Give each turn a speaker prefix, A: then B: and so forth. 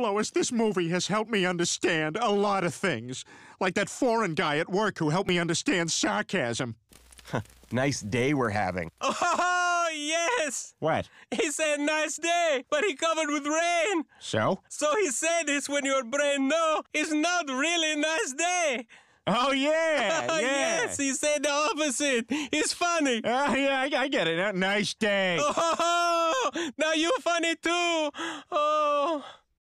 A: Lois, this movie has helped me understand a lot of things. Like that foreign guy at work who helped me understand sarcasm.
B: Nice day we're having.
C: Oh, yes!
B: What?
C: He said nice day, but he covered with rain.
B: So?
C: So he said this when your brain knows it's not really a nice day.
B: Oh, yeah, yeah.
C: Yes, he said the opposite. It's funny.
B: Yeah, I get it. Nice day.
C: Oh, now you're funny too. Oh.